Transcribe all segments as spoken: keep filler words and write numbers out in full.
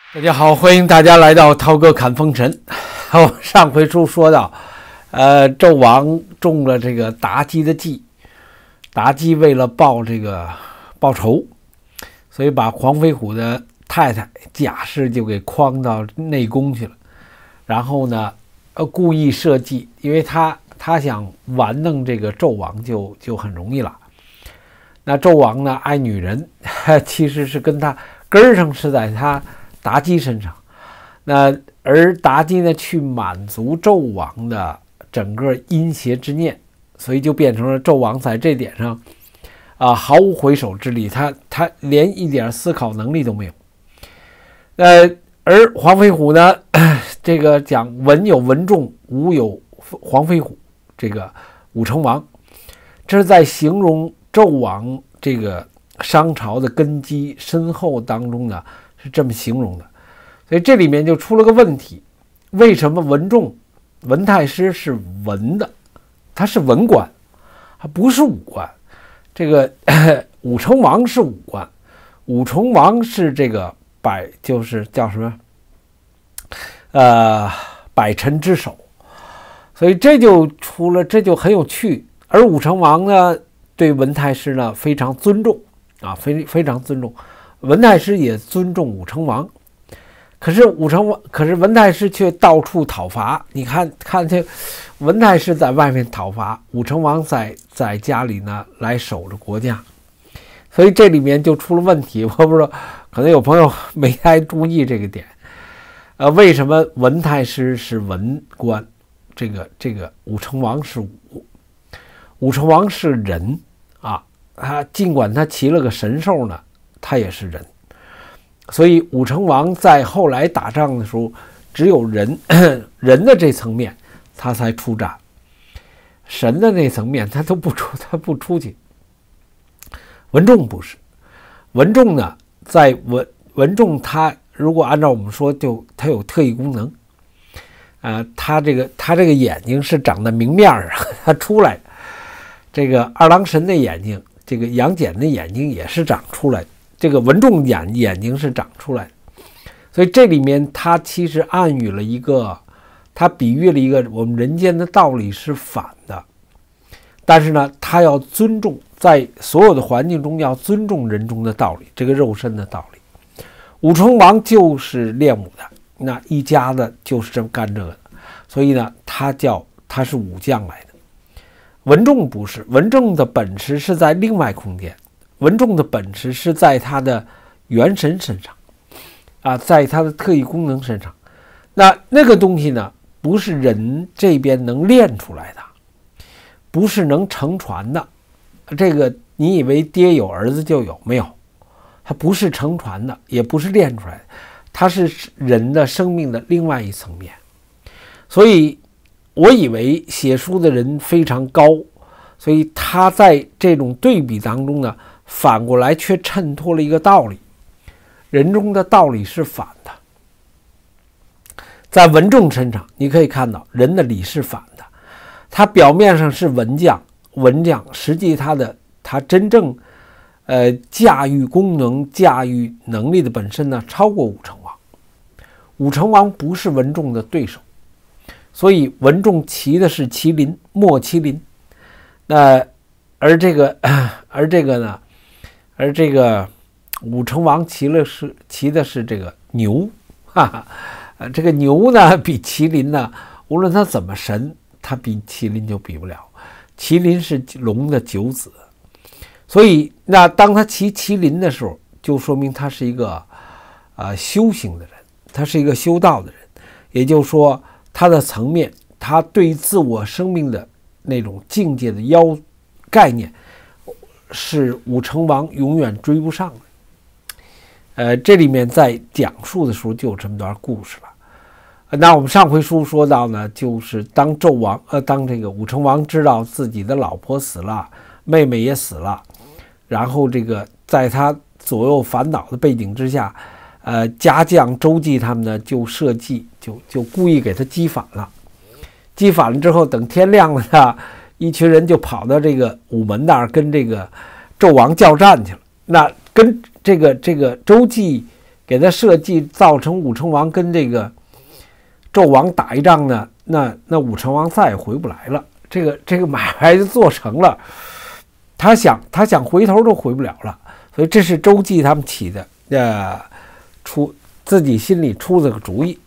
大家好，欢迎大家来到涛哥侃风尘。我上回书说到，呃，纣王中了这个妲己的计，妲己为了报这个报仇，所以把黄飞虎的太太贾氏就给诓到内宫去了。然后呢，呃，故意设计，因为他他想玩弄这个纣王就就很容易了。那纣王呢爱女人，其实是跟他根儿上是在他妲己身上，那而妲己呢去满足纣王的整个阴邪之念，所以就变成了纣王在这点上啊、呃、毫无回首之力，他他连一点思考能力都没有。呃，而黄飞虎呢，这个讲文有文仲，武有黄飞虎，这个武成王，这是在形容纣王这个商朝的根基深厚当中呢。是这么形容的，所以这里面就出了个问题：为什么文仲、文太师是文的，他是文官，他不是武官？这个武成王是武官，武成王是这个百，就是叫什么？呃，百臣之首，所以这就出了，这就很有趣。而武成王呢，对文太师呢非常尊重啊，非非常尊重。文太师也尊重武成王，可是武成王，可是文太师却到处讨伐。你看看这，文太师在外面讨伐，武成王在在家里呢来守着国家，所以这里面就出了问题。我不知道，可能有朋友没太注意这个点。呃，为什么文太师是文官，这个这个武成王是武？武成王是人啊，他尽管他骑了个神兽呢。他也是人，所以武成王在后来打仗的时候，只有人人的这层面他才出战，神的那层面他都不出，他不出去。文仲不是，文仲呢，在文文仲他如果按照我们说，就他有特异功能，呃，他这个他这个眼睛是长在明面上，他出来，这个二郎神的眼睛，这个杨戬的眼睛也是长出来的。这个文仲眼眼睛是长出来的，所以这里面他其实暗喻了一个，他比喻了一个我们人间的道理是反的，但是呢，他要尊重，在所有的环境中要尊重人中的道理，这个肉身的道理。武成王就是练武的，那一家子就是这么干这个的，所以呢，他叫他是武将来的。文仲不是，文仲的本事是在另外空间。文仲的本事是在他的元神身上，啊，在他的特异功能身上。那那个东西呢，不是人这边能练出来的，不是能承传的。这个你以为爹有儿子就有没有？它不是承传的，也不是练出来的，它是人的生命的另外一层面。所以我以为写书的人非常高，所以他在这种对比当中呢，反过来却衬托了一个道理，人中的道理是反的。在文仲身上你可以看到人的理是反的，他表面上是文将，文将实际他的他真正呃驾驭功能驾驭能力的本身呢超过武成王。武成王不是文仲的对手，所以文仲骑的是麒麟，莫麒麟。那而这个而这个呢而这个武成王骑了是骑的是这个牛，哈哈，呃，这个牛呢比麒麟呢，无论它怎么神，它比麒麟就比不了。麒麟是龙的九子，所以那当他骑麒麟的时候，就说明他是一个呃修行的人，他是一个修道的人，也就是说他的层面，他对自我生命的那种境界的要概念。是武成王永远追不上的。呃，这里面在讲述的时候就有这么段故事了。那我们上回书说到呢，就是当纣王呃，当这个武成王知道自己的老婆死了，妹妹也死了，然后这个在他左右反倒的背景之下，呃，家将周忌他们呢就设计，就就故意给他激反了。激反了之后，等天亮了呢，一群人就跑到这个午门那儿跟这个纣王叫战去了。那跟这个这个周忌给他设计造成武成王跟这个纣王打一仗呢，那那武成王再也回不来了。这个这个买卖就做成了，他想他想回头都回不了了。所以这是周忌他们起的，呃，出自己心里出这个主意。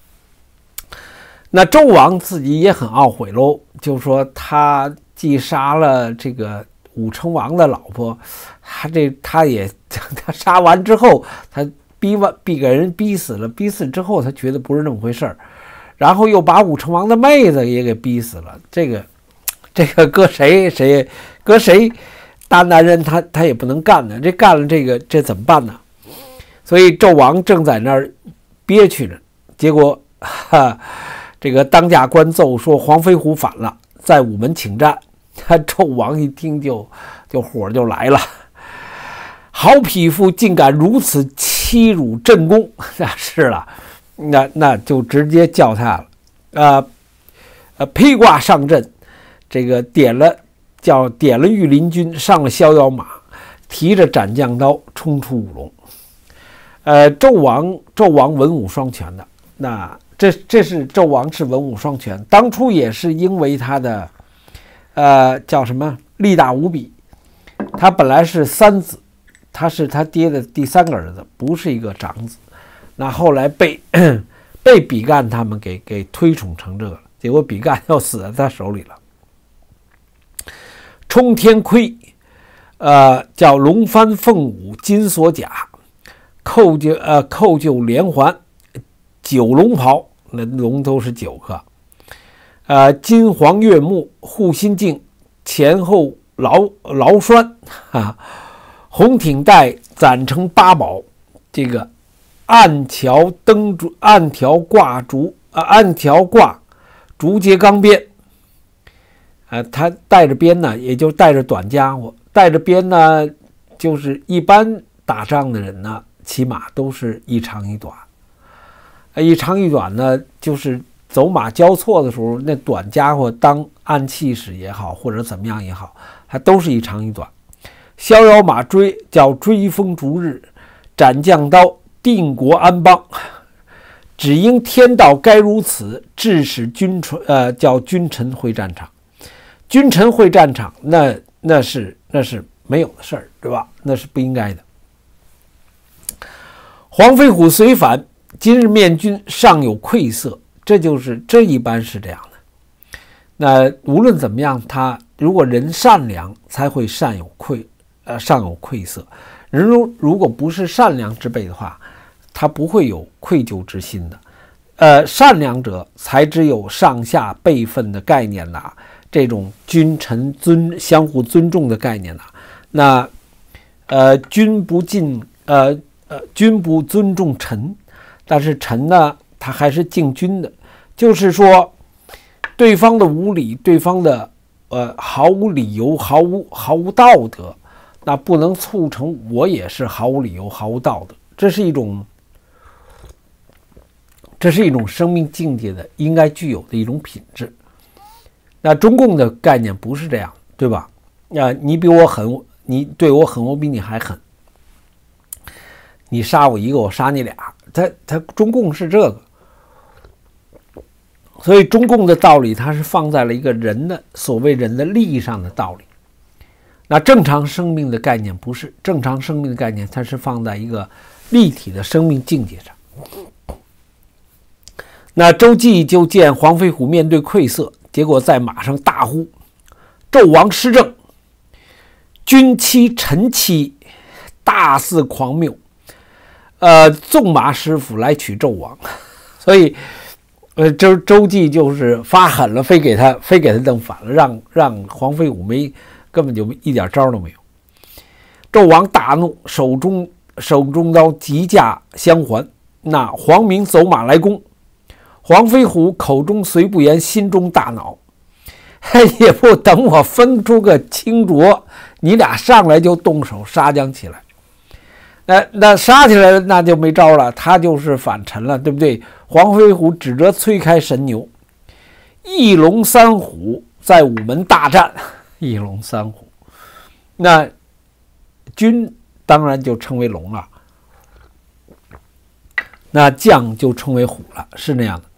那纣王自己也很懊悔喽，就说他既杀了这个武成王的老婆，他这他也他杀完之后，他逼完逼给人逼死了，逼死之后他觉得不是那么回事儿，然后又把武成王的妹子也给逼死了。这个这个搁谁谁搁谁大男人他他也不能干呢，这干了这个这怎么办呢？所以纣王正在那儿憋屈着，结果哈。这个当家官奏说黄飞虎反了，在午门请战。纣王一听就就火就来了，好匹夫竟敢如此欺辱朕公！那是了，那那就直接叫他了，呃呃，披挂上阵，这个点了叫点了御林军，上了逍遥马，提着斩将刀冲出五龙。呃，纣王纣王文武双全的，那。这这是纣王是文武双全，当初也是因为他的，呃，叫什么力大无比。他本来是三子，他是他爹的第三个儿子，不是一个长子。那后来被被比干他们给给推崇成这个了，结果比干又死在他手里了。冲天盔，呃，叫龙幡凤舞金锁甲，扣就呃扣就连环。九龙袍，那龙都是九个，呃，金黄月木护心镜，前后劳劳栓啊，红挺带攒成八宝，这个暗条灯烛，暗条挂竹啊，暗条挂竹节钢鞭，呃，他带着鞭呢，也就带着短家伙，带着鞭呢，就是一般打仗的人呢，起码都是一长一短。一长一短呢，就是走马交错的时候，那短家伙当暗器使也好，或者怎么样也好，它都是一长一短。逍遥马追叫追风逐日，斩将刀定国安邦。只因天道该如此，致使君臣呃叫君臣会战场。君臣会战场，那那是那是没有的事儿，对吧？那是不应该的。黄飞虎虽反。今日面君尚有愧色，这就是这一般是这样的。那无论怎么样，他如果人善良，才会善有愧，呃，尚有愧色。人如如果不是善良之辈的话，他不会有愧疚之心的。呃，善良者才只有上下辈分的概念呐，这种君臣尊相互尊重的概念呐。那呃，君不敬呃呃，君不尊重臣。但是臣呢，他还是敬君的，就是说，对方的无理，对方的呃毫无理由、毫无毫无道德，那不能促成我也是毫无理由、毫无道德。这是一种，这是一种生命境界的应该具有的一种品质。那中共的概念不是这样，对吧？啊，你比我狠，你对我狠，我比你还狠。你杀我一个，我杀你俩。他他中共是这个，所以中共的道理，它是放在了一个人的所谓人的利益上的道理。那正常生命的概念不是，正常生命的概念，它是放在一个立体的生命境界上。那周忌就见黄飞虎面对愧色，结果在马上大呼：“纣王失政，君欺臣欺，大肆狂谬。”呃，纵马师傅来取纣王，所以，呃，周周忌就是发狠了，非给他非给他弄反了，让让黄飞虎没根本就一点招都没有。纣王大怒，手中手中刀急架相还，那黄明走马来攻，黄飞虎口中虽不言，心中大恼，也不等我分出个清浊，你俩上来就动手杀将起来。那那杀起来了，那就没招了，他就是反臣了，对不对？黄飞虎指着催开神牛，一龙三虎在午门大战，一龙三虎，那君当然就称为龙了。 那将就称为虎了，是那样的。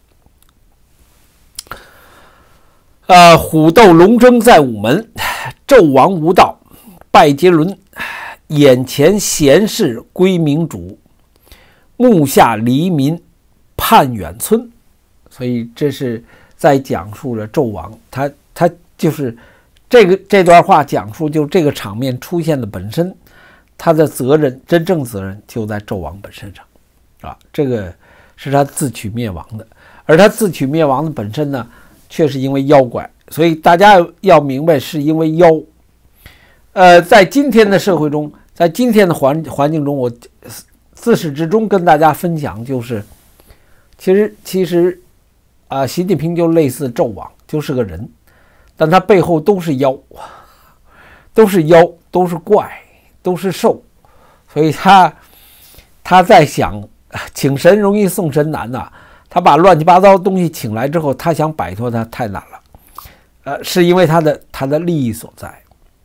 呃，虎斗龙争在午门，纣王无道，拜结伦，眼前闲事归明主，目下黎民盼远村。所以这是在讲述了纣王，他他就是这个这段话讲述，就这个场面出现的本身，他的责任真正责任就在纣王本身上啊，这个是他自取灭亡的，而他自取灭亡的本身呢，却是因为妖怪，所以大家要明白是因为妖。呃，在今天的社会中，在今天的环环境中，我自始至终跟大家分享，就是其实其实啊、呃，习近平就类似纣王，就是个人，但他背后都是妖，都是妖，都是怪，都是兽，所以他他在想请神容易送神难呐、啊。他把乱七八糟的东西请来之后，他想摆脱它太难了，呃，是因为他的他的利益所在，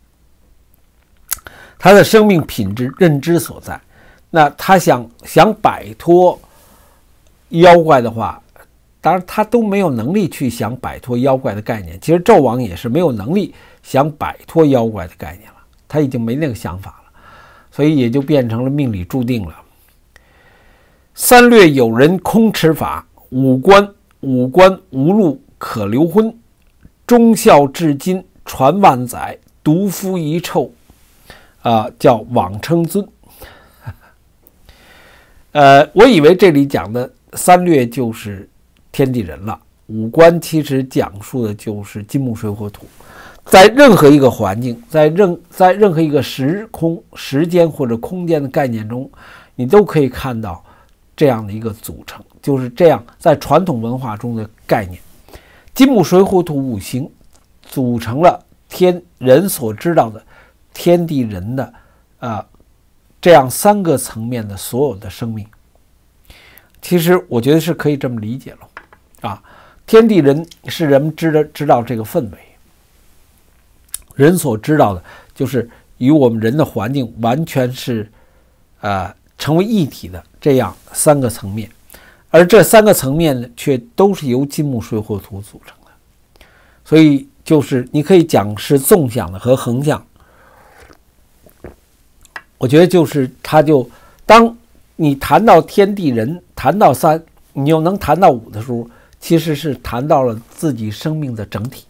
他的生命品质认知所在。那他想想摆脱妖怪的话，当然他都没有能力去想摆脱妖怪的概念。其实纣王也是没有能力想摆脱妖怪的概念了，他已经没那个想法了，所以也就变成了命里注定了。三略有人空持法，五官五官无路可留婚，忠孝至今传万载，独夫一臭，啊、呃，叫枉称尊。呃，我以为这里讲的三略就是天地人了，五官其实讲述的就是金木水火土，在任何一个环境，在任在任何一个时空、时间或者空间的概念中，你都可以看到这样的一个组成，就是这样在传统文化中的概念，金木水火土五行组成了天人所知道的天地人的啊、呃、这样三个层面的所有的生命。其实我觉得是可以这么理解了啊，天地人是人们知道知道这个氛围，人所知道的就是与我们人的环境完全是呃成为一体的这样三个层面，而这三个层面呢，却都是由金木水火土组成的，所以就是你可以讲是纵向的和横向。我觉得就是它就当你谈到天地人，谈到三，你又能谈到五的时候，其实是谈到了自己生命的整体，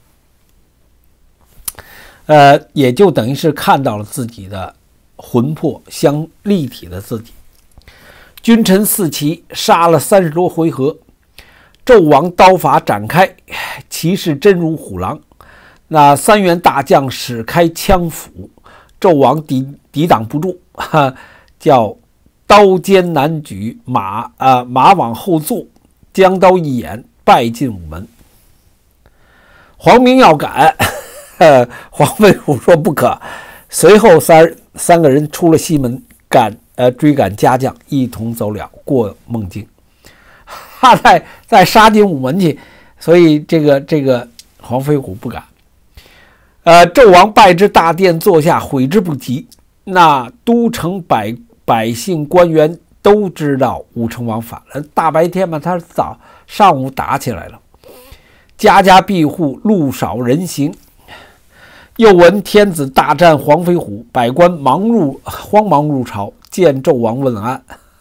呃，也就等于是看到了自己的魂魄相立体的自己。君臣四骑杀了三十多回合，纣王刀法展开，骑士真如虎狼。那三员大将使开枪斧，纣王抵抵挡不住，哈，叫刀尖难举，马啊、呃、马往后坐，将刀一掩，败进午门。黄明要赶，黄飞虎说不可。随后三三个人出了西门，赶呃追赶家将，一同走了，过梦境。他在在杀进午门去，所以这个这个黄飞虎不敢。呃，纣王败至大殿坐下，悔之不及。那都城百百姓官员都知道武成王反了，大白天嘛，他早上午打起来了，家家闭户，路少人行。又闻天子大战黄飞虎，百官忙入慌忙入朝，见纣王问安。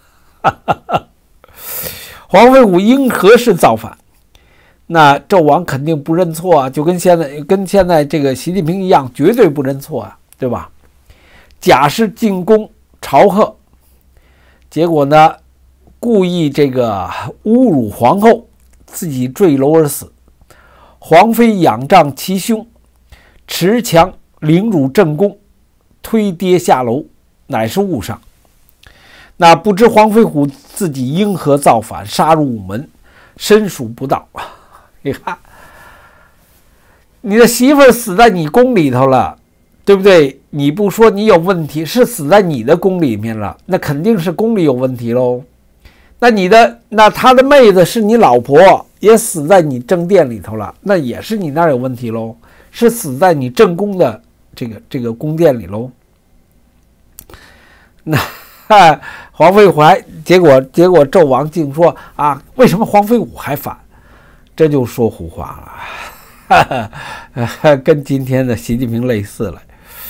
黄飞虎因何事造反？那纣王肯定不认错啊，就跟现在跟现在这个习近平一样，绝对不认错啊，对吧？假是进宫朝贺，结果呢，故意这个侮辱皇后，自己坠楼而死。皇妃仰仗其兄，持强凌辱正宫，推跌下楼，乃是误伤。那不知黄飞虎自己因何造反，杀入午门，申属不道。你看，你的媳妇儿死在你宫里头了，对不对？你不说你有问题，是死在你的宫里面了，那肯定是宫里有问题喽。那你的那他的妹子是你老婆，也死在你正殿里头了，那也是你那儿有问题喽，是死在你正宫的这个这个宫殿里喽。那哈，黄飞虎还结果结果纣王竟说啊，为什么黄飞虎还反？这就说胡话了，哈哈，跟今天的习近平类似了。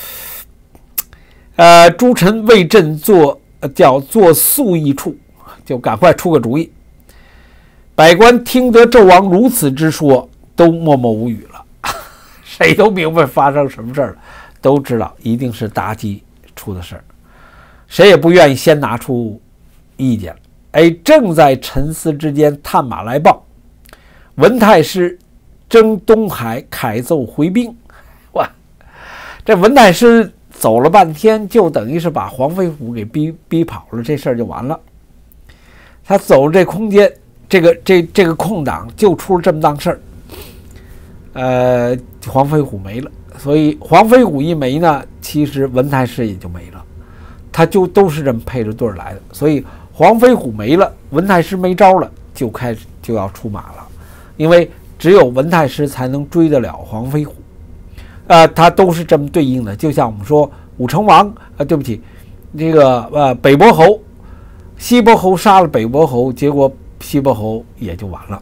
呃，诸臣为朕做叫做速议处，就赶快出个主意。百官听得纣王如此之说，都默默无语了，谁都明白发生什么事儿了，都知道一定是妲己出的事儿，谁也不愿意先拿出意见。哎，正在沉思之间，探马来报，文太师征东海，凯奏回兵。哇，这文太师走了半天，就等于是把黄飞虎给逼逼跑了，这事儿就完了。他走这空间，这个这这个空档就出了这么档事儿。呃，黄飞虎没了，所以黄飞虎一没呢，其实文太师也就没了，他就都是这么配着对儿来的。所以黄飞虎没了，文太师没招了，就开始就要出马了，因为只有文太师才能追得了黄飞虎。呃，它都是这么对应的，就像我们说武成王啊、呃，对不起，这个呃北伯侯，西伯侯杀了北伯侯，结果西伯侯也就完了。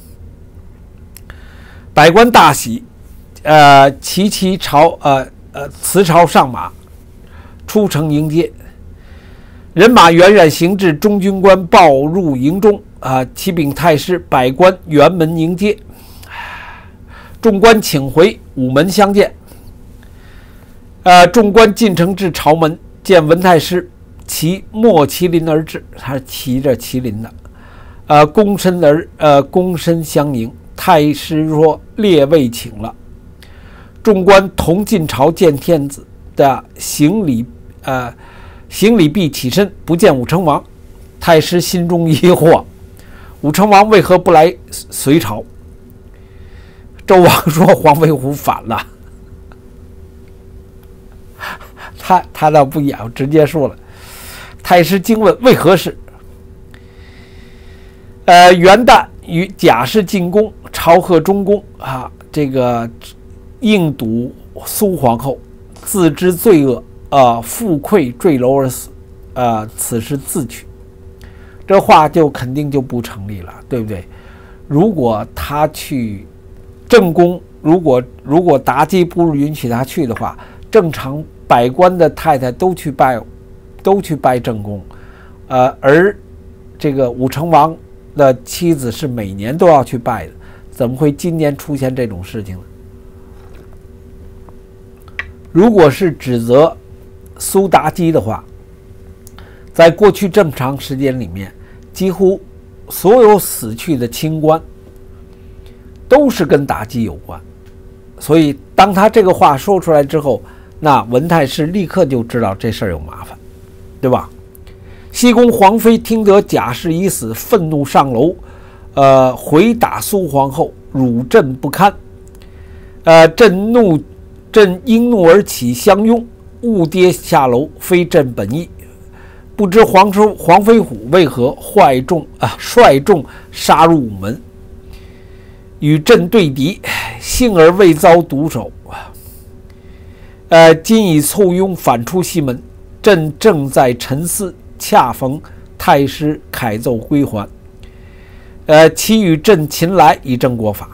百官大喜，呃，齐齐朝呃呃辞朝上马，出城迎接。人马远远行至，中军官报入营中啊、呃，启禀太师，百官辕门迎接。众官请回，午门相见。呃，众官进城至朝门，见文太师骑莫麒麟而至，他是骑着麒麟的，呃，躬身而呃躬身相迎。太师说：“列位请了。”众官同进朝见天子的行礼，呃，行礼毕起身，不见武成王。太师心中疑惑：武成王为何不来随朝？纣王说：“黄飞虎反了。”他他倒不演，直接说了。太师惊问：“为何事？”呃，元旦与贾氏进宫，朝贺中宫啊，这个应堵苏皇后，自知罪恶，啊，负愧坠楼而死，啊，此时自取。这话就肯定就不成立了，对不对？如果他去正宫，如果如果妲己不允许他去的话，正常百官的太太都去拜，都去拜正宫，呃，而这个武成王的妻子是每年都要去拜的，怎么会今年出现这种事情呢？如果是指责苏妲己的话，在过去这么长时间里面，几乎所有死去的清官都是跟妲己有关，所以当他这个话说出来之后，那文太师立刻就知道这事儿有麻烦，对吧？西宫皇妃听得贾氏已死，愤怒上楼，呃，回打苏皇后，辱朕不堪。呃，朕怒，朕因怒而起，相拥，误跌下楼，非朕本意。不知黄叔黄飞虎为何坏众啊率众杀入午门，与朕对敌，幸而未遭毒手。呃，今已簇拥反出西门，朕正在沉思。恰逢太师凯奏归还，呃，其与朕秦来以正国法。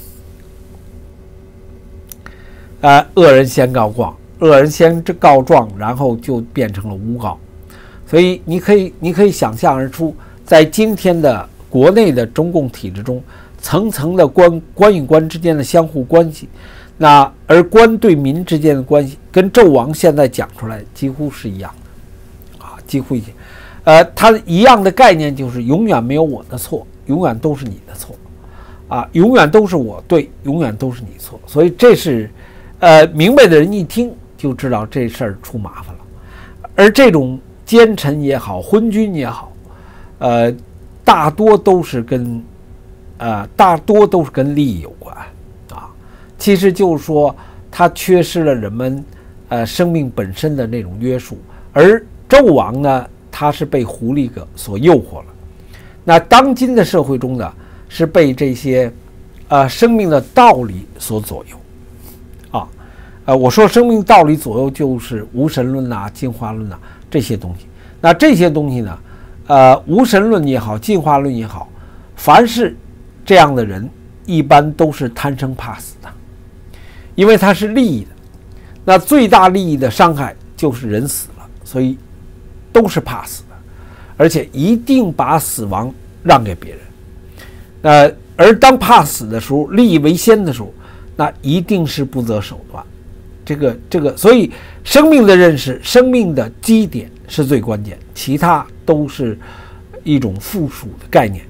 呃，恶人先告状，恶人先告状，然后就变成了诬告。所以你可以，你可以想象而出，在今天的国内的中共体制中，层层的官官与官之间的相互关系，那而官对民之间的关系，跟纣王现在讲出来几乎是一样的。几乎一些，呃，它一样的概念就是永远没有我的错，永远都是你的错，啊，永远都是我对，永远都是你错。所以这是，呃，明白的人一听就知道这事儿出麻烦了。而这种奸臣也好，昏君也好，呃，大多都是跟，呃，大多都是跟利益有关啊。其实就是说，它缺失了人们，呃，生命本身的那种约束，而纣王呢，他是被狐狸个所诱惑了。那当今的社会中呢，是被这些，呃，生命的道理所左右，啊，呃，我说生命道理左右就是无神论呐、进化论呐这些东西。 那这些东西呢，呃，无神论也好，进化论也好，凡是这样的人，一般都是贪生怕死的，因为他是利益的。那最大利益的伤害就是人死了，所以都是怕死的，而且一定把死亡让给别人。呃，而当怕死的时候，利益为先的时候，那一定是不择手段。这个这个，所以生命的认识，生命的基点是最关键，其他都是一种附属的概念。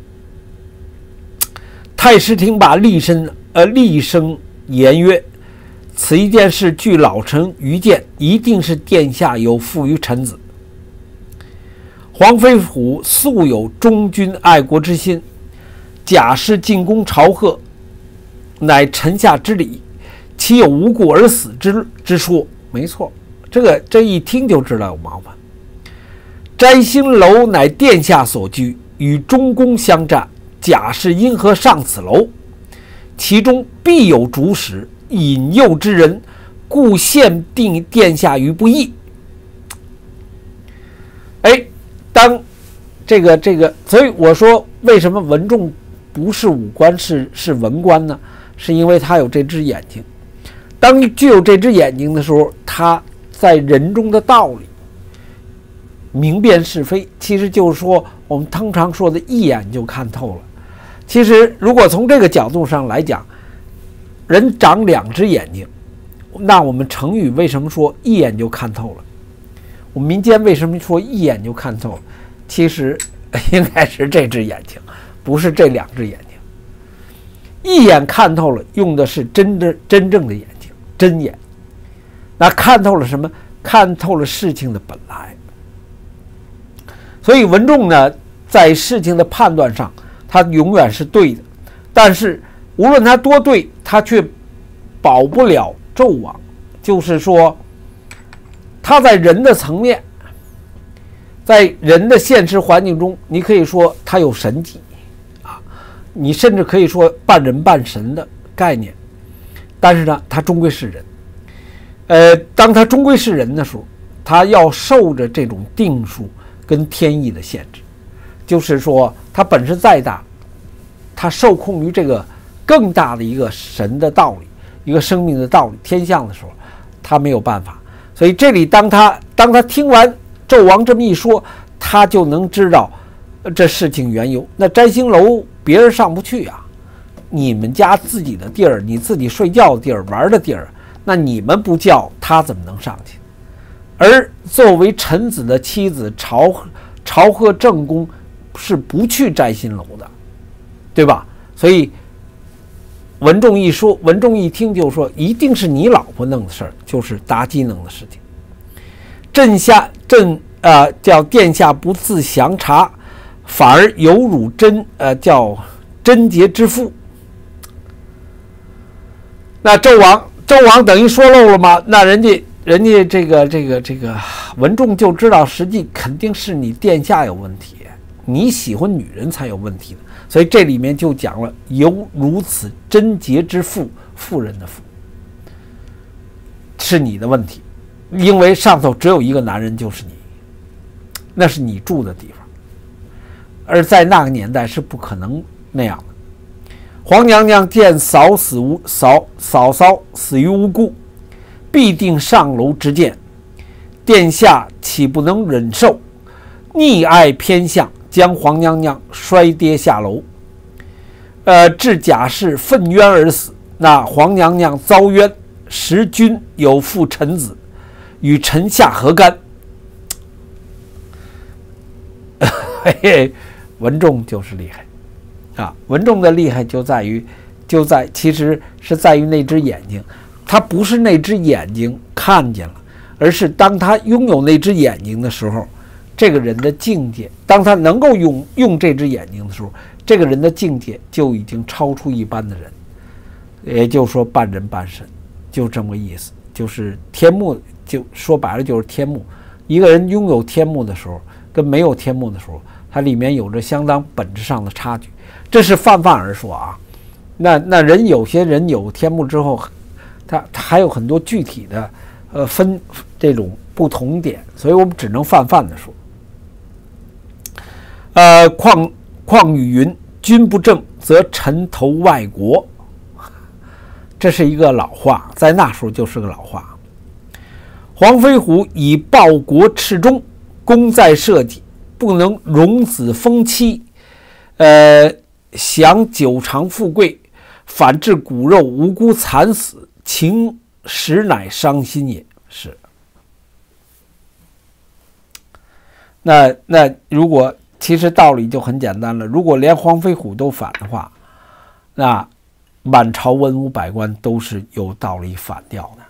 太师廷把厉声呃厉声言曰：“此一件事，据老臣愚见，一定是殿下有负于臣子。黄飞虎素有忠君爱国之心，假使进攻朝贺，乃臣下之礼，岂有无故而死之之说？”没错，这个这一听就知道有麻烦。摘星楼乃殿下所居，与中宫相战，假使因何上此楼？其中必有主使引诱之人，故限定殿下于不义。哎，当这个这个，所以我说为什么文仲不是武官，是是文官呢？是因为他有这只眼睛。当具有这只眼睛的时候，他在人中的道理明辨是非，其实就是说我们通常说的一眼就看透了。其实如果从这个角度上来讲，人长两只眼睛，那我们成语为什么说一眼就看透了？我们民间为什么说一眼就看透了？其实应该是这只眼睛，不是这两只眼睛。一眼看透了，用的是真正真正的眼睛，真眼。那看透了什么？看透了事情的本来。所以文仲呢，在事情的判断上，他永远是对的，但是无论他多对，他却保不了纣王。就是说，他在人的层面，在人的现实环境中，你可以说他有神迹啊，你甚至可以说半人半神的概念，但是呢，他终归是人。呃，当他终归是人的时候，他要受着这种定数跟天意的限制。就是说，他本事再大，他受控于这个更大的一个神的道理，一个生命的道理，天象的时候，他没有办法。所以这里当他当他听完纣王这么一说，他就能知道这事情缘由。那摘星楼别人上不去啊，你们家自己的地儿，你自己睡觉的地儿，玩的地儿，那你们不叫他怎么能上去？而作为臣子的妻子，朝朝贺正宫是不去摘星楼的，对吧？所以文仲一说，文仲一听就说，一定是你老婆弄的事儿，就是妲己弄的事情。朕下朕啊、呃，叫殿下不自详查，反而有辱贞呃叫贞洁之妇。那纣王纣王等于说漏了吗？那人家人家这个这个这个文仲就知道，实际肯定是你殿下有问题，你喜欢女人才有问题的。所以这里面就讲了，有如此贞洁之妇，妇人的妇，是你的问题，因为上头只有一个男人，就是你，那是你住的地方，而在那个年代是不可能那样的。皇娘娘见嫂死无嫂嫂嫂死于无辜，必定上楼直谏，殿下岂不能忍受？溺爱偏向，将皇娘娘摔跌下楼，呃，致贾氏愤冤而死。那皇娘娘遭冤，时君有负臣子，与臣下何干？嘿嘿，文仲就是厉害啊！文仲的厉害就在于，就在其实是在于那只眼睛，他不是那只眼睛看见了，而是当他拥有那只眼睛的时候，这个人的境界，当他能够用用这只眼睛的时候，这个人的境界就已经超出一般的人，也就是说半人半神，就这么个意思。就是天目，就说白了就是天目。一个人拥有天目的时候，跟没有天目的时候，它里面有着相当本质上的差距。这是泛泛而说啊。那那人有些人有天目之后，他他还有很多具体的呃分这种不同点，所以我们只能泛泛的说。 呃，况况羽云：“君不正，则臣投外国。”这是一个老话，在那时候就是个老话。黄飞虎以报国赤忠，功在社稷，不能容子封妻，呃，享久长富贵，反致骨肉无辜惨死，情实乃伤心也。是。那那如果其实道理就很简单了，如果连黄飞虎都反的话，那满朝文武百官都是有道理反掉的。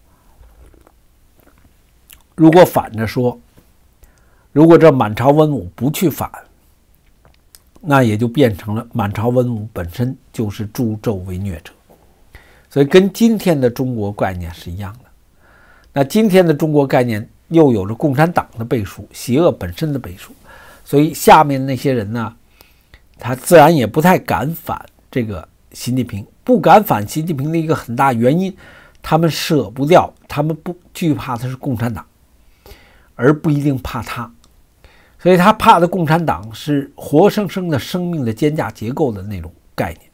如果反着说，如果这满朝文武不去反，那也就变成了满朝文武本身就是助纣为虐者，所以跟今天的中国概念是一样的。那今天的中国概念又有着共产党的背书，邪恶本身的背书，所以下面那些人呢，他自然也不太敢反这个习近平。不敢反习近平的一个很大原因，他们舍不掉，他们不惧怕的是共产党，而不一定怕他。所以他怕的共产党是活生生的生命的肩胛结构的那种概念。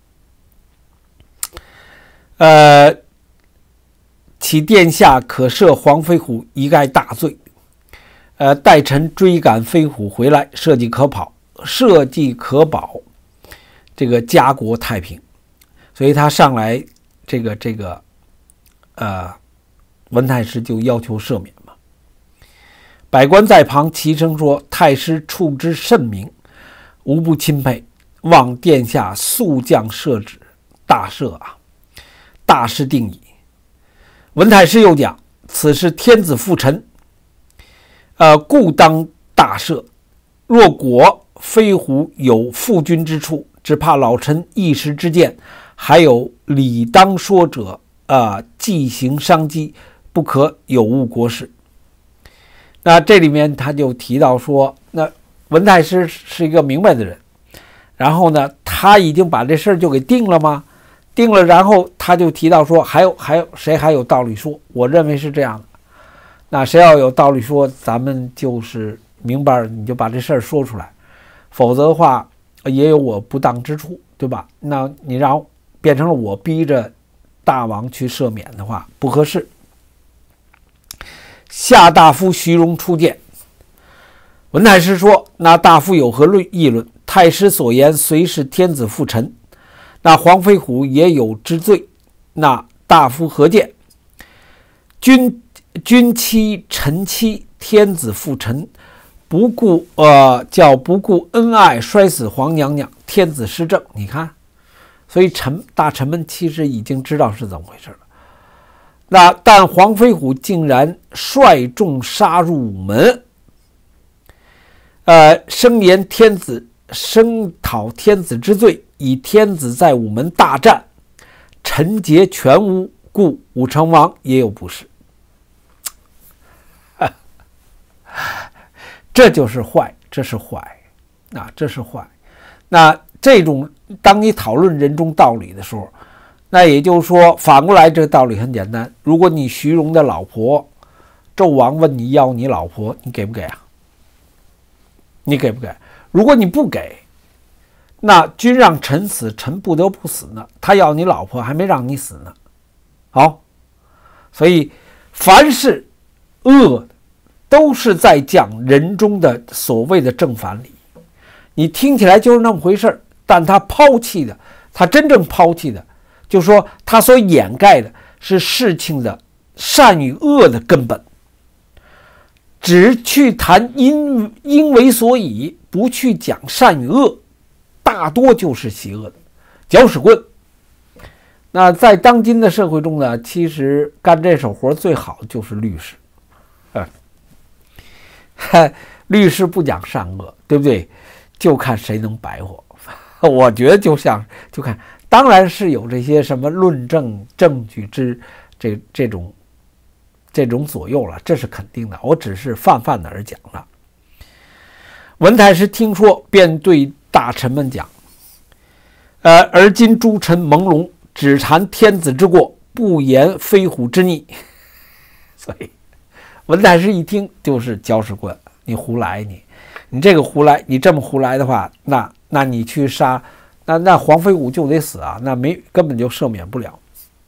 呃，启殿下可赦黄飞虎一概大罪，呃，待臣追赶飞虎回来，社稷可保，社稷可保，这个家国太平。所以他上来，这个这个，呃，文太师就要求赦免嘛。百官在旁齐声说：“太师处之甚明，无不钦佩，望殿下速降赦旨，大赦啊，大事定矣。”文太师又讲：“此事天子父臣，呃，故当大赦。若果飞虎有负君之处，只怕老臣一时之见。还有理当说者，啊、呃，既行商机，不可有误国事。”那这里面他就提到说，那文太师是一个明白的人，然后呢，他已经把这事儿就给定了吗？定了，然后他就提到说，还有还有谁还有道理说？我认为是这样的。那谁要有道理说，咱们就是明白，你就把这事儿说出来，否则的话也有我不当之处，对吧？那你让变成了我逼着大王去赦免的话，不合适。夏大夫徐荣出见，文太师说：“那大夫有何论议论？太师所言虽是天子父臣，那黄飞虎也有之罪，那大夫何见？君君妻臣妻，天子父臣，不顾呃叫不顾恩爱，摔死皇娘娘，天子失政。”你看。所以臣大臣们其实已经知道是怎么回事了。那但黄飞虎竟然率众杀入午门，呃，声言天子声讨天子之罪，以天子在午门大战，陈劫全无，故武成王也有不是。这就是坏，这是坏，啊，这是坏。那这种当你讨论人中道理的时候，那也就是说，反过来这个道理很简单。如果你徐荣的老婆纣王问你要你老婆，你给不给啊？你给不给？如果你不给，那君让臣死，臣不得不死呢。他要你老婆还没让你死呢。好，所以凡是恶的都是在讲人中的所谓的正反理。你听起来就是那么回事，但他抛弃的，他真正抛弃的，就是说他所掩盖的是事情的善与恶的根本，只去谈因因为所以，不去讲善与恶，大多就是邪恶的搅屎棍。那在当今的社会中呢，其实干这手活最好的就是律师，嗯，律师不讲善恶，对不对？就看谁能白活。我觉得就像就看，当然是有这些什么论证证据之这这种这种左右了，这是肯定的。我只是泛泛的而讲了。文太师听说，便对大臣们讲：“呃，而今诸臣朦胧，只谈天子之过，不言飞虎之逆。”所以文太师一听就是搅屎棍，你胡来你。 你这个胡来，你这么胡来的话，那那你去杀，那那黄飞虎就得死啊，那没根本就赦免不了。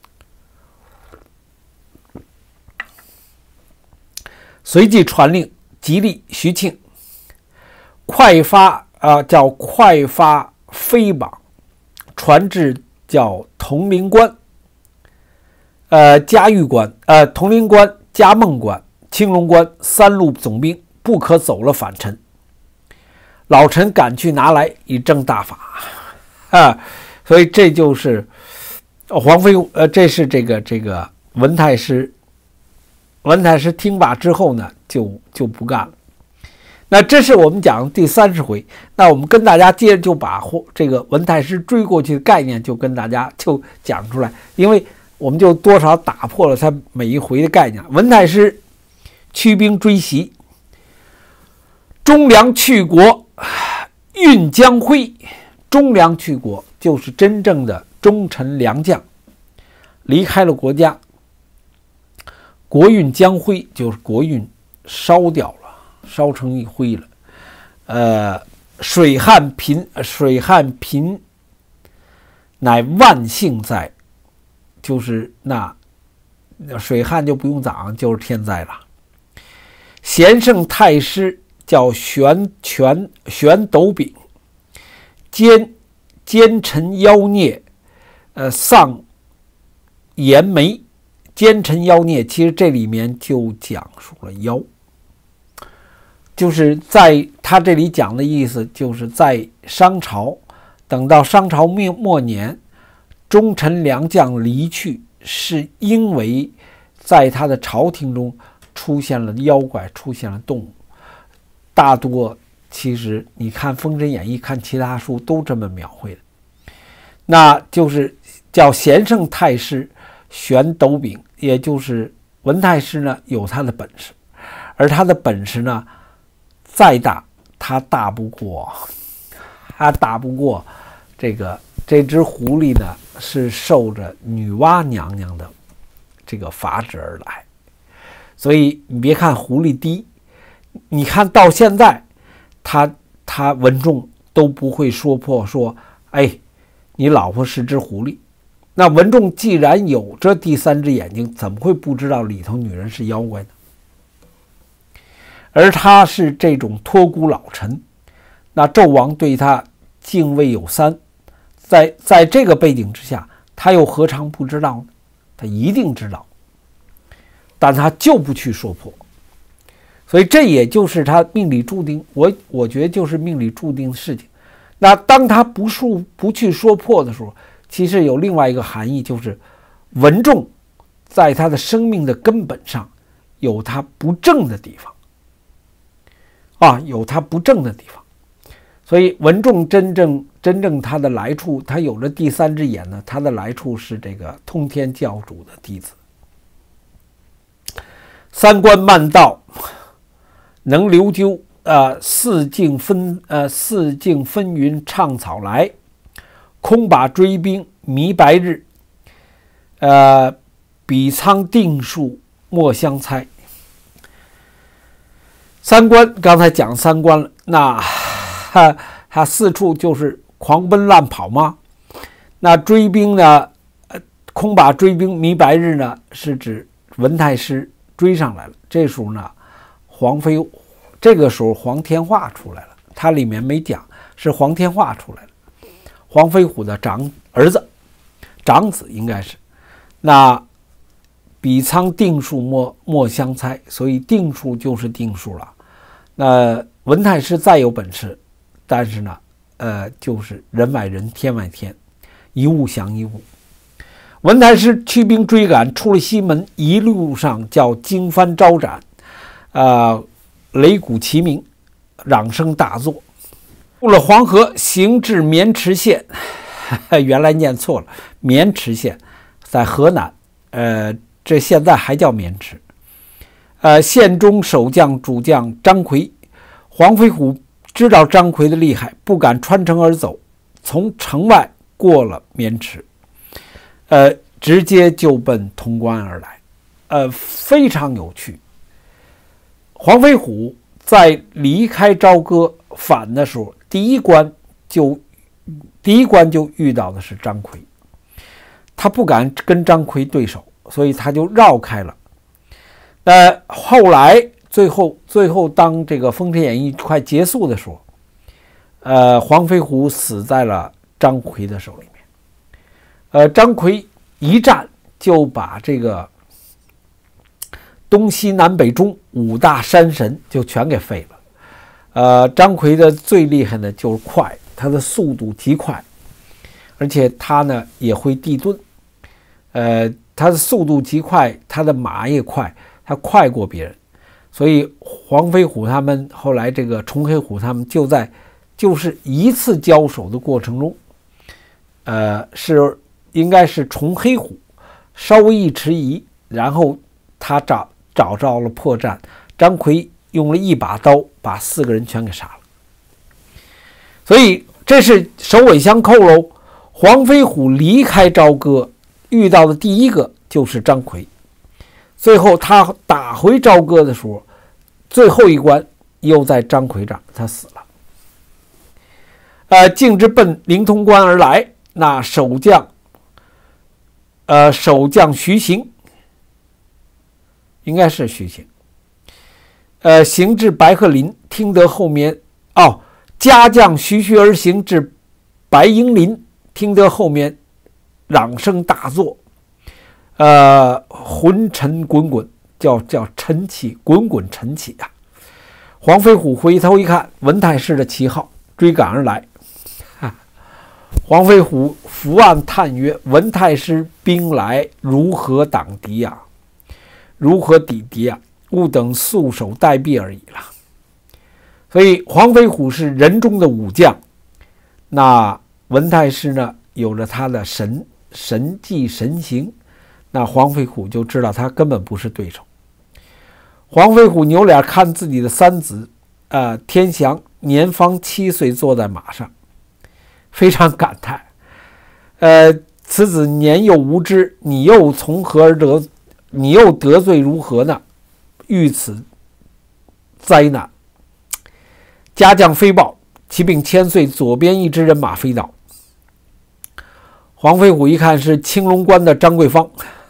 随即传令，吉利、徐庆快发啊、呃，叫快发飞榜，传至叫铜陵关、呃嘉峪关、呃铜陵关、嘉梦关、青龙关三路总兵不可走了反陈。老臣赶去拿来，以正大法啊！所以这就是黄飞虎，呃，这是这个这个文太师。文太师听罢之后呢，就就不干了。那这是我们讲第三十回。那我们跟大家接着就把这个文太师追过去的概念就跟大家就讲出来，因为我们就多少打破了他每一回的概念。文太师驱兵追袭，忠良去国，运将辉。忠良去国就是真正的忠臣良将，离开了国家。国运将灰，就是国运烧掉了，烧成一灰了。呃，水旱贫，水旱贫，乃万幸灾，就是那水旱就不用讲，就是天灾了。贤圣太师叫玄权玄斗丙，奸奸臣妖孽，呃，丧颜眉。奸臣妖孽，其实这里面就讲述了妖，就是在他这里讲的意思，就是在商朝，等到商朝末末年，忠臣良将离去，是因为在他的朝廷中出现了妖怪，出现了动物。大多其实你看《封神演义》，看其他书都这么描绘的，那就是叫贤圣太师玄斗丙，也就是文太师呢有他的本事，而他的本事呢再大，他大不过，他打不过这个这只狐狸呢，是受着女娲娘娘的这个法旨而来。所以你别看狐狸低，你看到现在他他文仲都不会说破说，哎，你老婆是只狐狸。那文仲既然有着第三只眼睛，怎么会不知道里头女人是妖怪呢？而他是这种托孤老臣，那纣王对他敬畏有三，在在这个背景之下，他又何尝不知道呢？他一定知道，但他就不去说破。所以这也就是他命里注定，我我觉得就是命里注定的事情。那当他不说不去说破的时候，其实有另外一个含义，就是文仲在他的生命的根本上有他不正的地方啊，有他不正的地方。所以文仲真正真正他的来处，他有了第三只眼呢，他的来处是这个通天教主的弟子。三官慢道，能留鸠，呃，四境分呃四境纷纭唱草来。空把追兵迷白日，呃，比苍定数莫相猜。三官刚才讲三官了，那他他四处就是狂奔乱跑吗？那追兵呢？呃，空把追兵迷白日呢，是指文太师追上来了。这时候呢，黄飞，这个时候黄天化出来了，它里面没讲，是黄天化出来了。黄飞虎的长儿子，长子应该是。那比苍定数莫莫相猜，所以定数就是定数了。那文太师再有本事，但是呢，呃，就是人外人，天外天，一物降一物。文太师驱兵追赶，出了西门，一路上叫惊幡招展，呃，擂鼓齐鸣，嚷声大作。过了黄河，行至渑池县，原来念错了，渑池县在河南，呃，这现在还叫渑池。呃，县中守将主将张奎，黄飞虎知道张奎的厉害，不敢穿城而走，从城外过了渑池，呃，直接就奔潼关而来，呃，非常有趣。黄飞虎在离开朝歌返的时候，第一关就第一关就遇到的是张奎，他不敢跟张奎对手，所以他就绕开了。呃，后来最后最后当这个《封神演义》快结束的时候，呃，黄飞虎死在了张奎的手里面。呃，张奎一战就把这个东西南北中五大山神就全给废了。呃，张奎的最厉害的就是快，他的速度极快，而且他呢也会地遁。呃，他的速度极快，他的马也快，他快过别人，所以黄飞虎他们后来这个崇黑虎他们就在就是一次交手的过程中，呃，是应该是崇黑虎稍微一迟疑，然后他找找到了破绽，张奎用了一把刀把四个人全给杀了。所以这是首尾相扣喽。黄飞虎离开朝歌遇到的第一个就是张奎，最后他打回朝歌的时候，最后一关又在张奎这儿他死了。呃，径直奔灵通关而来，那守将呃守将徐行，应该是徐行，呃，行至白鹤林，听得后面哦，家将徐徐而行至白鹰林，听得后面嚷声大作，呃，浑尘滚滚，叫叫晨起，滚滚晨起啊！黄飞虎回头一看，文太师的旗号追赶而来。黄飞虎伏案叹曰：“文太师兵来，如何挡敌呀？如何抵敌呀？吾等束手待毙而已了。”所以黄飞虎是人中的武将，那文太师呢，有着他的神神迹神行，那黄飞虎就知道他根本不是对手。黄飞虎扭脸看自己的三子，呃，天祥年方七岁，坐在马上。非常感叹，呃，此子年幼无知，你又从何而得？你又得罪如何呢？遇此灾难，家将飞报，骑兵千岁，左边一支人马飞到。黄飞虎一看是青龙关的张桂芳，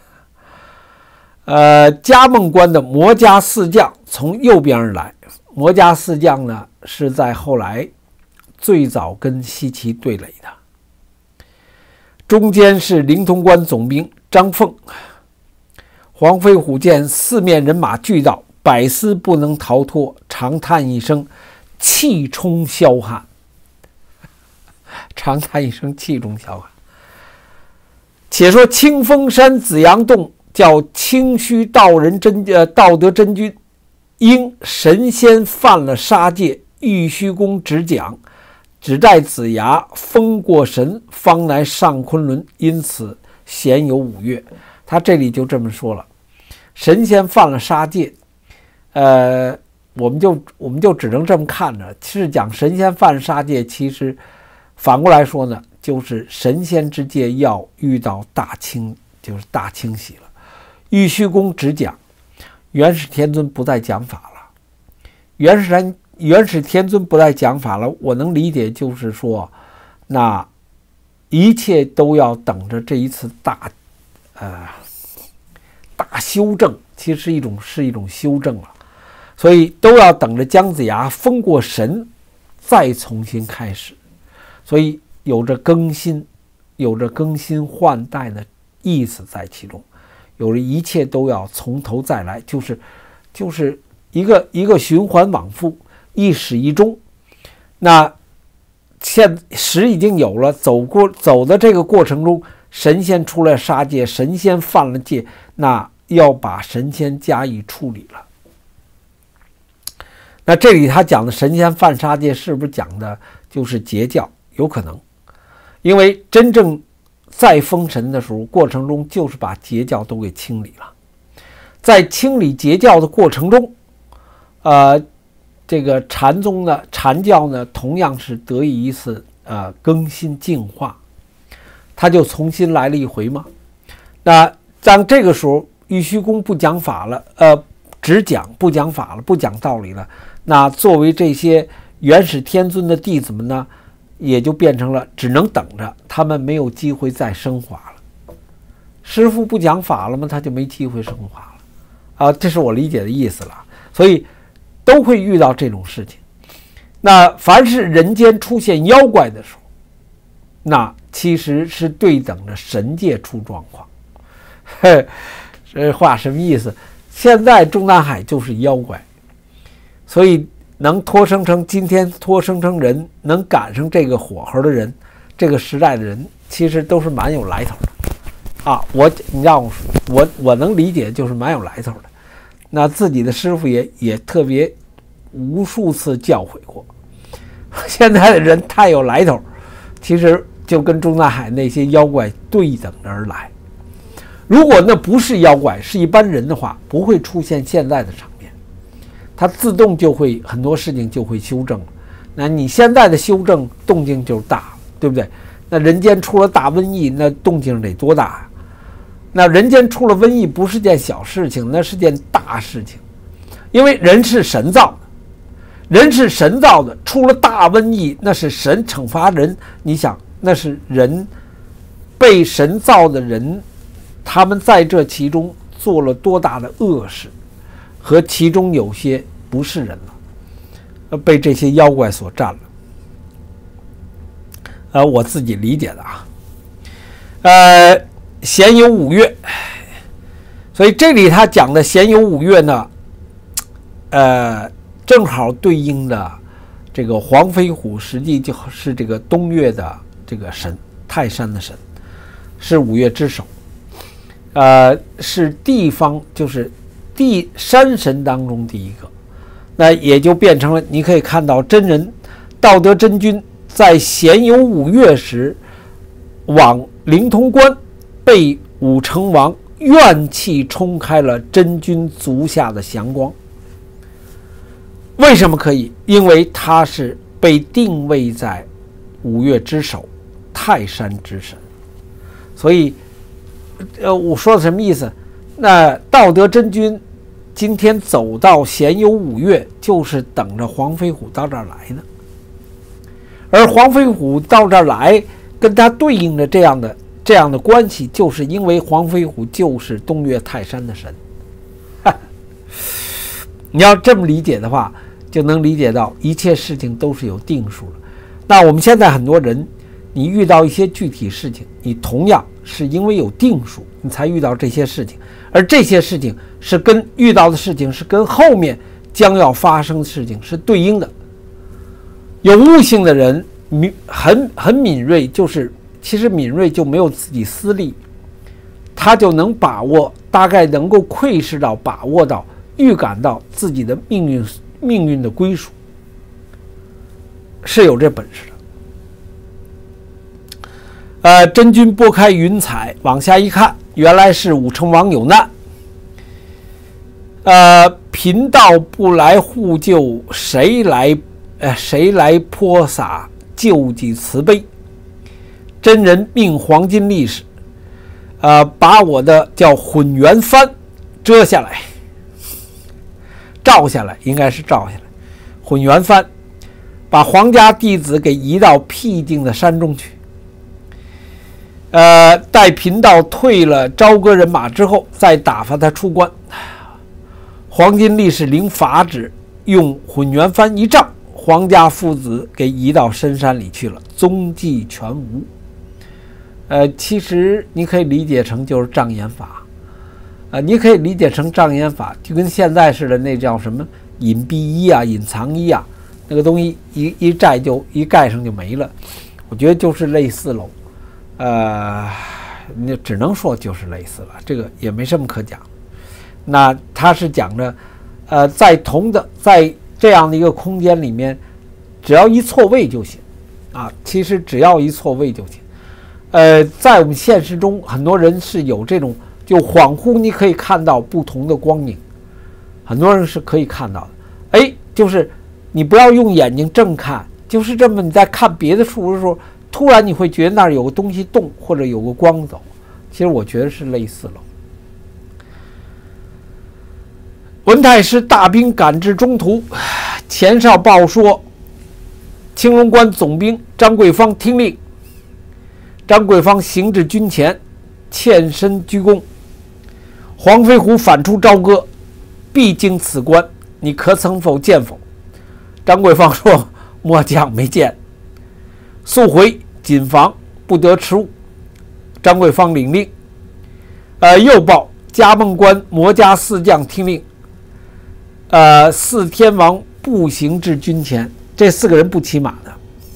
呃，嘉梦关的魔家四将从右边而来。魔家四将呢，是在后来最早跟西岐对垒的，中间是灵通关总兵张凤。黄飞虎见四面人马俱到，百思不能逃脱，长叹一声，气冲霄汉。长叹一声，气冲霄汉。且说清风山紫阳洞，叫清虚道人真呃道德真君，因神仙犯了杀戒，玉虚宫执讲。只待子牙封过神，方来上昆仑，因此闲游五岳。他这里就这么说了，神仙犯了杀戒，呃，我们就我们就只能这么看着。其实讲神仙犯杀戒，其实反过来说呢，就是神仙之戒要遇到大清，就是大清洗了。玉虚宫只讲，元始天尊不再讲法了。元始天元始天尊不再讲法了，我能理解就是说，那一切都要等着这一次大，呃，大修正，其实是一种是一种修正了，所以都要等着姜子牙封过神，再重新开始，所以有着更新，有着更新换代的意思在其中，有着一切都要从头再来，就是就是一个一个循环往复。一始一终，那现始已经有了，走过走的这个过程中，神仙出来杀戒，神仙犯了戒，那要把神仙加以处理了。那这里他讲的神仙犯杀戒，是不是讲的就是截教？有可能，因为真正在封神的时候，过程中就是把截教都给清理了。在清理截教的过程中，呃。这个禅宗呢，禅教呢，同样是得以一次呃更新净化，他就重新来了一回嘛。那当这个时候，玉虚宫不讲法了，呃，只讲不讲法了，不讲道理了， 那作为这些元始天尊的弟子们呢，也就变成了只能等着，他们没有机会再升华了。师父不讲法了吗？他就没机会升华了啊，这是我理解的意思了。所以都会遇到这种事情。那凡是人间出现妖怪的时候，那其实是对等着神界出状况。这话什么意思？现在中南海就是妖怪，所以能托生成今天托生成人，能赶上这个火候的人，这个时代的人，其实都是蛮有来头的啊！我你让我我我能理解，就是蛮有来头的。那自己的师父也也特别无数次教诲过。现在的人太有来头，其实就跟中南海那些妖怪对等而来。如果那不是妖怪，是一般人的话，不会出现现在的场面，它自动就会很多事情就会修正了。那你现在的修正动静就大了，对不对？那人间出了大瘟疫，那动静得多大呀？那人间出了瘟疫不是件小事情，那是件大事情，因为人是神造的，人是神造的，出了大瘟疫，那是神惩罚人。你想，那是人被神造的人，他们在这其中做了多大的恶事，和其中有些不是人了，被这些妖怪所占了。呃，我自己理解的啊，呃。咸有五岳，所以这里他讲的咸有五岳呢，呃，正好对应的这个黄飞虎，实际就是这个东岳的这个神，泰山的神，是五岳之首，呃，是地方就是地山神当中第一个，那也就变成了你可以看到真人道德真君在咸有五岳时往灵通关。被武成王怨气冲开了真君足下的祥光。为什么可以？因为他是被定位在五岳之首泰山之神。所以呃，我说的什么意思？那道德真君今天走到咸有五岳，就是等着黄飞虎到这儿来呢。而黄飞虎到这儿来，跟他对应着这样的这样的关系，就是因为黄飞虎就是东岳泰山的神。你要这么理解的话，就能理解到一切事情都是有定数的。那我们现在很多人，你遇到一些具体事情，你同样是因为有定数，你才遇到这些事情，而这些事情是跟遇到的事情是跟后面将要发生的事情是对应的。有悟性的人敏很很敏锐，就是其实敏锐就没有自己私利，他就能把握，大概能够窥视到、把握到、预感到自己的命运命运的归属，是有这本事的。呃，真君拨开云彩往下一看，原来是武成王有难。呃，贫道不来护救，谁来？呃，谁来泼洒救济慈悲？真人命黄金力士，呃，把我的叫混元幡遮下来，照下来，应该是照下来。混元幡把皇家弟子给移到僻静的山中去。呃，待贫道退了朝歌人马之后，再打发他出关。黄金力士领法旨，用混元幡一照，皇家父子给移到深山里去了，踪迹全无。呃，其实你可以理解成就是障眼法，呃，你可以理解成障眼法，就跟现在似的，那叫什么隐蔽衣啊、隐藏衣啊，那个东西一一摘就一盖上就没了。我觉得就是类似喽，呃，你只能说就是类似了，这个也没什么可讲。那他是讲着，呃，在同的在这样的一个空间里面，只要一错位就行啊，其实只要一错位就行。呃，在我们现实中，很多人是有这种就恍惚，你可以看到不同的光影，很多人是可以看到的。哎，就是你不要用眼睛正看，就是这么你在看别的书的时候，突然你会觉得那儿有个东西动，或者有个光走。其实我觉得是类似了。文太师大兵赶至中途， 前哨报说，青龙关总兵张桂芳听令。张桂芳行至军前，欠身鞠躬。黄飞虎反出朝歌，必经此关，你可曾否见否？张桂芳说：“末将没见。”速回谨防，不得迟误。张桂芳领令。呃，又报嘉梦关魔家四将听令。呃，四天王步行至军前，这四个人不骑马的。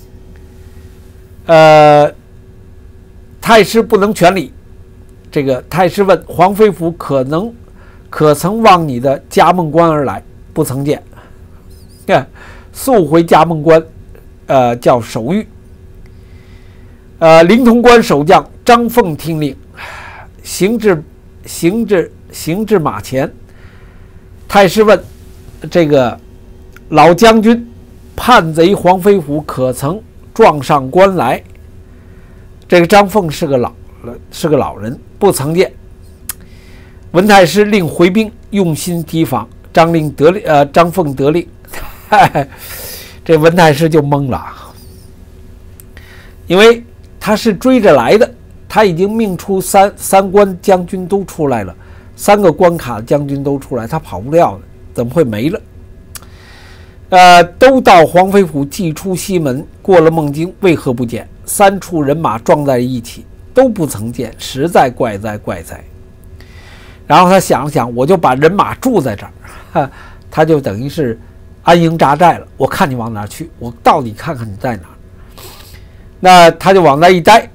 呃，太师不能全礼。这个太师问黄飞虎可能可曾望你的嘉梦关而来？不曾见。速回嘉梦关，呃，叫守御。呃，灵潼关守将张凤听令，行至行至行至马前。太师问这个老将军，叛贼黄飞虎可曾撞上关来？这个张凤是个老是个老人，不曾见。文太师令回兵，用心提防。张令得令，呃，张凤得令，这文太师就懵了，因为他是追着来的，他已经命出三三关将军都出来了，三个关卡将军都出来，他跑不掉的，怎么会没了？呃，都到黄飞虎既出西门，过了孟津，为何不见？三处人马撞在一起，都不曾见，实在怪哉怪哉。然后他想了想，我就把人马驻在这儿，他就等于是安营扎寨了。我看你往哪儿去，我到底看看你在哪儿。那他就往那一待。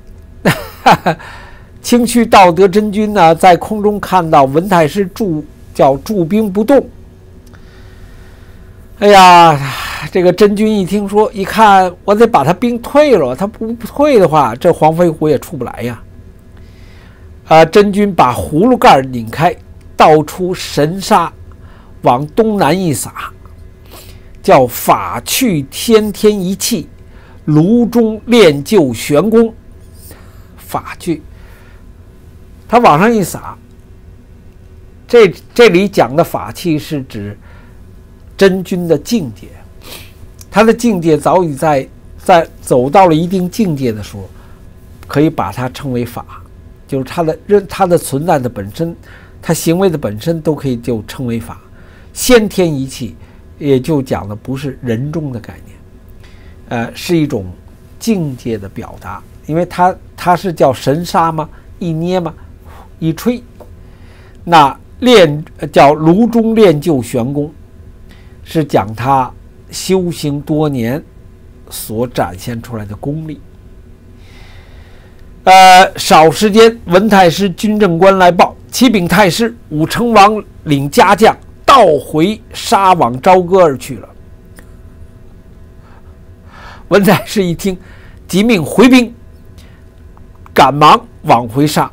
清虚道德真君呢，在空中看到文太师驻叫驻兵不动。哎呀，这个真君一听说，一看我得把他兵退了，他不退的话，这黄飞虎也出不来呀。啊、呃，真君把葫芦盖拧开，倒出神沙，往东南一撒，叫法去天天一气，炉中炼就玄功。法去，他往上一撒，这这里讲的法器是指真君的境界，他的境界早已在在走到了一定境界的时候，可以把它称为法。就是他的人，他的存在的本身，他行为的本身都可以就称为法。先天一气，也就讲的不是人中的概念，呃，是一种境界的表达。因为它它是叫神沙嘛，一捏嘛，一吹，那练叫炉中炼就玄功，是讲他修行多年所展现出来的功力。呃，少时间，文太师军政官来报，启禀太师，武成王领家将倒回沙往朝歌而去了。文太师一听，即命回兵，赶忙往回沙。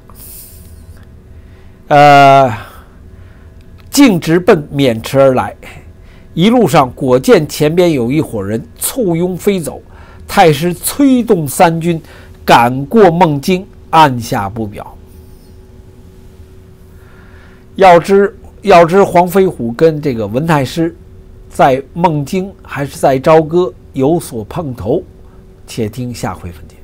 呃，径直奔渑池而来。一路上果见前边有一伙人簇拥飞走，太师催动三军赶过孟津，按下不表。要知要知黄飞虎跟这个文太师在孟津还是在朝歌有所碰头，且听下回分解。